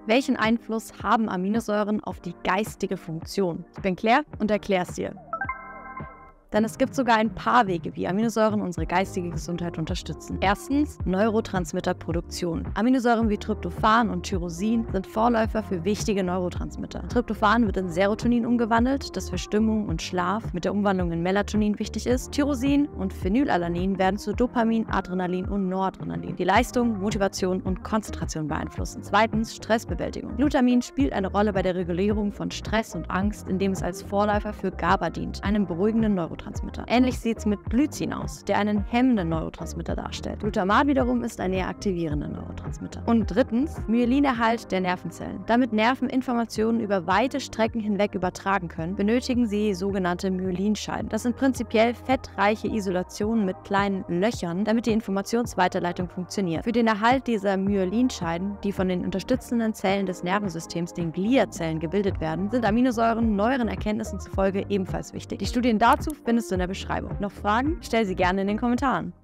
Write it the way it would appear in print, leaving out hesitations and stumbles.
Welchen Einfluss haben Aminosäuren auf die geistige Funktion? Ich bin Claire und erkläre es dir. Denn es gibt sogar ein paar Wege, wie Aminosäuren unsere geistige Gesundheit unterstützen. Erstens, Neurotransmitterproduktion. Aminosäuren wie Tryptophan und Tyrosin sind Vorläufer für wichtige Neurotransmitter. Tryptophan wird in Serotonin umgewandelt, das für Stimmung und Schlaf mit der Umwandlung in Melatonin wichtig ist. Tyrosin und Phenylalanin werden zu Dopamin, Adrenalin und Noradrenalin, die Leistung, Motivation und Konzentration beeinflussen. Zweitens, Stressbewältigung. Glutamin spielt eine Rolle bei der Regulierung von Stress und Angst, indem es als Vorläufer für GABA dient, einem beruhigenden Neurotransmitter. Ähnlich sieht es mit Glycin aus, der einen hemmenden Neurotransmitter darstellt. Glutamat wiederum ist ein eher aktivierender Neurotransmitter. Und drittens, Myelinerhalt der Nervenzellen. Damit Nerven Informationen über weite Strecken hinweg übertragen können, benötigen sie sogenannte Myelinscheiden. Das sind prinzipiell fettreiche Isolationen mit kleinen Löchern, damit die Informationsweiterleitung funktioniert. Für den Erhalt dieser Myelinscheiden, die von den unterstützenden Zellen des Nervensystems, den Gliazellen, gebildet werden, sind Aminosäuren neueren Erkenntnissen zufolge ebenfalls wichtig. Die Studien dazu findest du in der Beschreibung. Noch Fragen? Stell sie gerne in den Kommentaren.